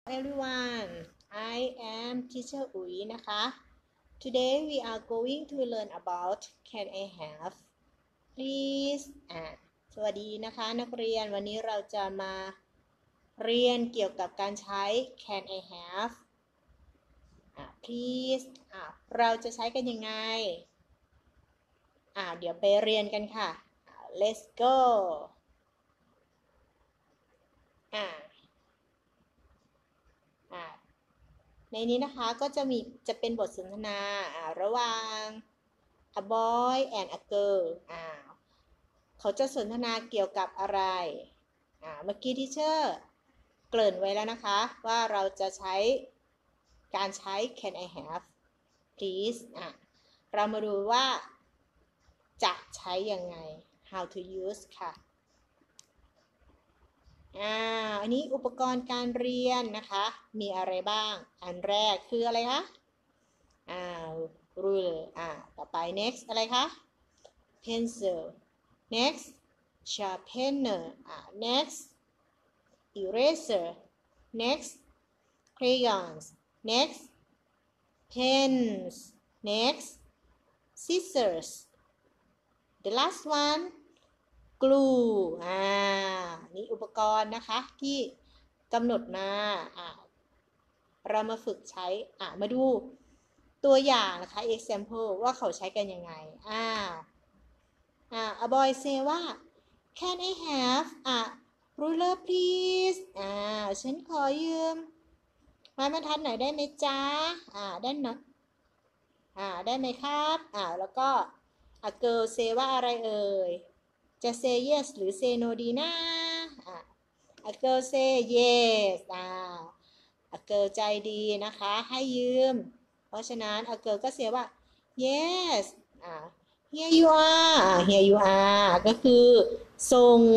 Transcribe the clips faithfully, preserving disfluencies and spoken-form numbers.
Everyone, I am Teacher Uy นะคะ Today we are going to learn about Can I have please อ่ะสวัสดีนะคะนักเรียนวันนี้เราจะมาเรียนเกี่ยวกับการใช้ Can I have อ่ะ please อ่ะเราจะใช้กันยังไงอ่ะเดี๋ยวไปเรียนกันค่ะ Let's go อ่ะในนี้นะคะก็จะมีจะเป็นบทสนทนาระหว่าง a boy and a girl อ่าเขาจะสนทนาเกี่ยวกับอะไรอ่าเมื่อกี้ที่เชอร์เกริ่นไว้แล้วนะคะว่าเราจะใช้การใช้ can I have please อ่ะเรามาดูว่าจะใช้ยังไง how to use ค่ะอ่าอันนี้อุปกรณ์การเรียนนะคะมีอะไรบ้างอันแรกคืออะไรคะอ่า ruler อ่าต่อไป next อะไรคะ pencil next sharpener อ่า next eraser next crayons next pens next scissors the last one glue อ่านี่อุปกรณ์นะคะที่กำหนดมาอ่าเรามาฝึกใช้อ่ามาดูตัวอย่างนะคะ example ว่าเขาใช้กันยังไงอ่าอ่า a boy say ว่า can I have a ruler please อ่าฉันขอยืมไม้บรรทัดหน่อยได้ไหมจ๊ะอ่าได้หน่อยอ่าได้ไหมครับอ่าแล้วก็ a girl say ว่าอะไรเอ่ยจะ say yes หรือ say no ดีนะอ่ะ a girl say yes อ่า a girl ใจดีนะคะให้ยืมเพราะฉะนั้น a girl ก็ say ว่า yes อ่า here you are อ่า here you are ก็คือส่ง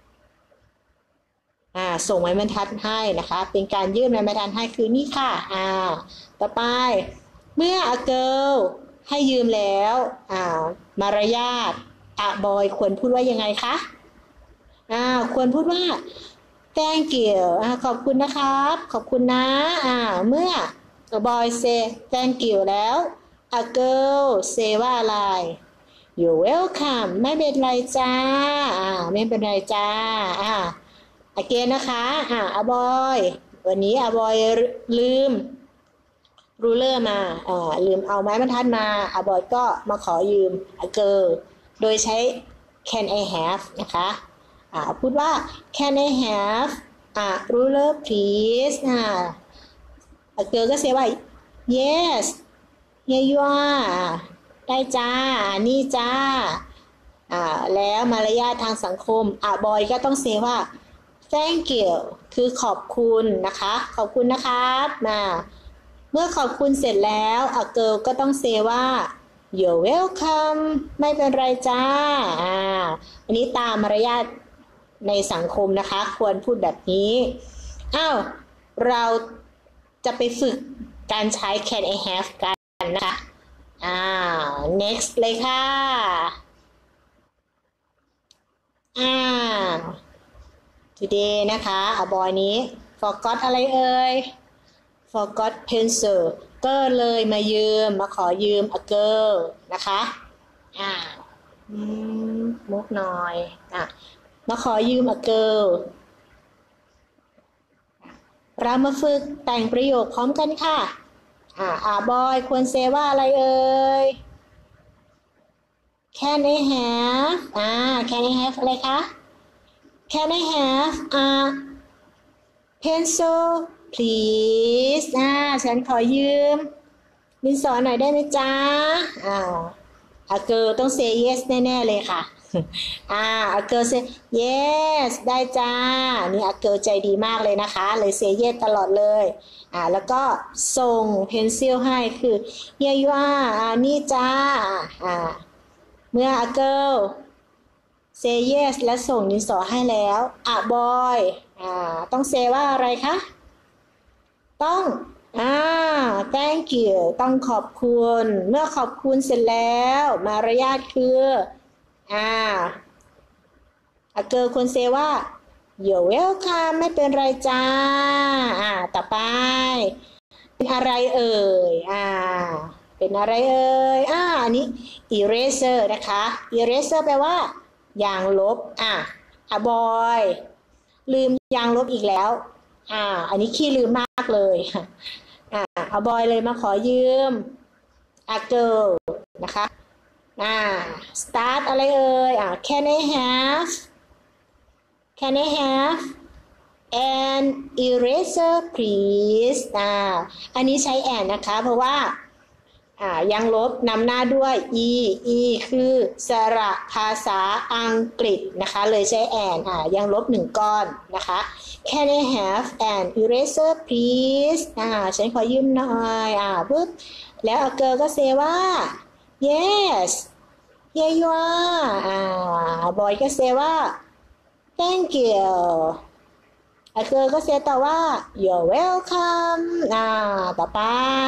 อ่าส่งไม้บรรทัดให้นะคะเป็นการยื่นไม้บรรทัดให้คือนี่ค่ะอ่าต่อไปเมื่อ a girl ให้ยืมแล้วอ่ามารยาทอะบอยควรพูดว่ายังไงคะอ่าควรพูดว่า thank you อ่าขอบคุณนะครับขอบคุณนะอ่าเมื่อ a boy say thank you แล้ว a girl say ว่าอะไร you're welcome ไม่เป็นไรจ้าอ่าไม่เป็นไรจ้าอ่า again นะคะอ่า a boy วันนี้ a boy ลืมรูเลอร์มาอ่าลืมเอาไม้บรรทัดมา a boy ก็มาขอยืม a girl โดยใช้ can I have นะคะอ่าพูดว่า can I have a ruler please อ่า a girl ก็เสียว่า yes here you are ได้จ้านี่จ้าอ่าแล้วมารยาททางสังคม a boy ก็ต้องเสียว่า thank you คือขอบคุณนะคะขอบคุณนะครับมาเมื่อขอบคุณเสร็จแล้ว a girl ก็ต้องเซว่า you're welcome ไม่เป็นไรจ้าอ่าอันนี้ตามมารยาทในสังคมนะคะควรพูดแบบนี้อ้าวเราจะไปฝึกการใช้ can I have กันนะคะอ่า next เลยค่ะอ่า today นะคะ a boy นี้ forgot อะไรเอ่ยforgot pencil ก็เลยมายืมมาขอยืม a girl นะคะอ่ามุกหน่อยอ่ะมาขอยืม a girl เรามาฝึกแต่งประโยคพร้อมกันค่ะอ่า a boy ควรเซว่าอะไรเอ่ย can I have อ่า can I have อะไรคะ can I have a pencil please อ่าฉันขอยืมดินสอหน่อยได้ไหมจ๊ะอ่า a girl ต้อง say yes แน่ๆเลยค่ะอ่า a girl say yes ได้จ้านี่ a girl ใจดีมากเลยนะคะเลย say yes ตลอดเลยอ่าแล้วก็ส่ง pencil ให้คือ here you are อ่านี่จ้าอ่าเมื่อ a girl say yes และส่งดินสอให้แล้ว a boy อ่าต้อง say ว่าอะไรคะต้องอ่า thank you ต้องขอบคุณเมื่อขอบคุณเสร็จแล้วมารยาทคืออ่า a girl ควรเซว่า you're welcome ไม่เป็นไรจ้าอ่าต่อไปเป็นอะไรเอ่ยอ่าเป็นอะไรเอ่ยอ่าอันนี้ eraser นะคะ eraser แปลว่ายางลบอ่ะอ่ะบอยลืมยางลบอีกแล้วอ่าอันนี้ขี้ลืมมากเลยอ่าอ่ะบอยเลยมาขอยืมอ่ะ girl นะคะอ่า start อะไรเอ่ยอ่า can I have can I have an eraser please อ่าอันนี้ใช้ and นะคะเพราะว่าอ่ายังลบนำหน้าด้วย e e คือสระภาษาอังกฤษนะคะเลยใช้ and อ่ายังลบหนึ่งก้อนนะคะ Can I have an eraser please อ่าฉันขอยืมหน่อยอ่าปุ๊บแล้วเกิร์ลก็เซว่า yes here you are อ่าบอยก็เซว่า thank you a girl ก็เซต่อว่า you're welcome อ่าต่อไป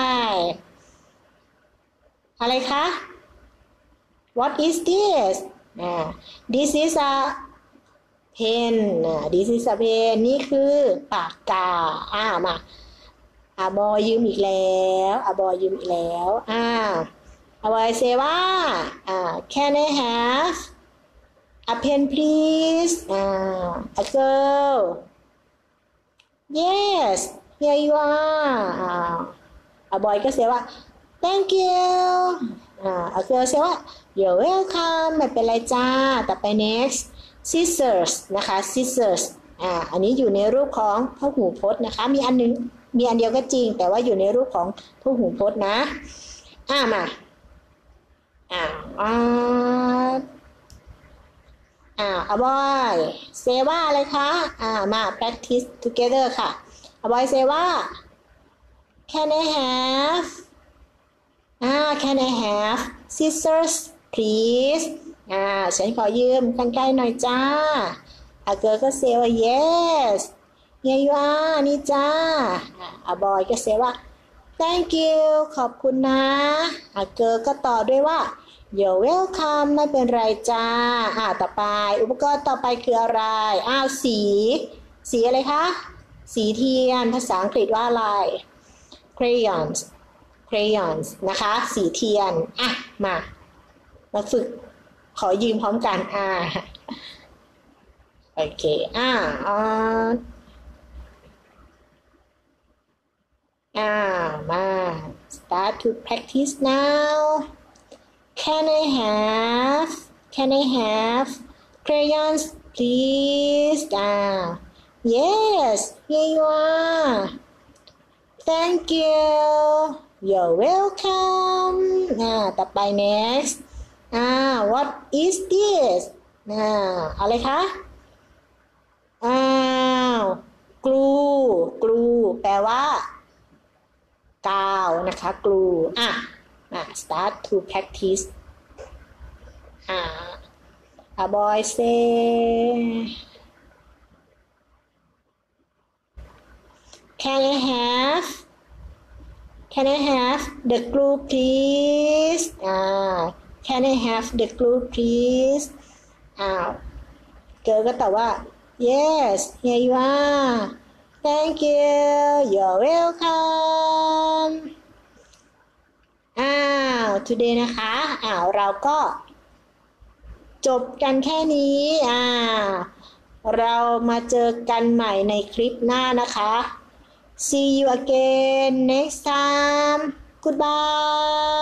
อะไรคะ what is this อ่า this is a pen อ่า this is a pen นี่คือปากกาอ่ามาอ่าบอยยืมอีกแล้วอ่าบอยยืมอีกแล้วอ่าอ่าบอยเซว่าอ่า can I have a pen please อ่า a girl yes here you are อ่าอ่าบอยก็เซว่า thank you อ่า a girl เซว่า you're welcome ไม่เป็นไรจ้าต่อไป next scissors นะคะ scissors อ่าอันนี้อยู่ในรูปของพหูพจน์นะคะมีอันนึงมีอันเดียวก็จริงแต่ว่าอยู่ในรูปของพหูพจน์นะอ่ามาอ่าอ่าอ่าอาบอยเซว่าอะไรคะอ่ามา practice together ค่ะอาบอยเซว่า can I have อ่า can I have scissors please อ่าฉันขอยืมกรรไกรหน่อยจ้าอาเกิร์ลก็เซว่า yes here you are นี่จ้าอาบอยก็เซว่า thank you ขอบคุณนะอาเกิร์ลก็ต่อด้วยว่า you're welcome ไม่เป็นไรจ้าอ่าต่อไปอุปกรณ์ต่อไปคืออะไรอ้าวสีสีอะไรคะสีเทียนภาษาอังกฤษว่าอะไร crayons crayons นะคะสีเทียนอ่ะมามาฝึกขอยืมพร้อมกันอ่าโอเคอ่าอ่าอ่ามา start to practice now can I have can I have crayons please อ่า yes here you are thank you you're welcome อ่าต่อไป next อ่า what is this อ่าอะไรคะอ้าวกลูกลูแปลว่ากาวนะคะกลูอ่ะอ่ะ start to practice อ่า a boy say can I have can I have the glue please อ่า can I have the glue please อ้าวเกิร์ลก็ตอบว่า yes here you are thank you you're welcome อ้าว today นะคะอ้าวเราก็จบกันแค่นี้อ่าเรามาเจอกันใหม่ในคลิปหน้านะคะ see you again next time goodbye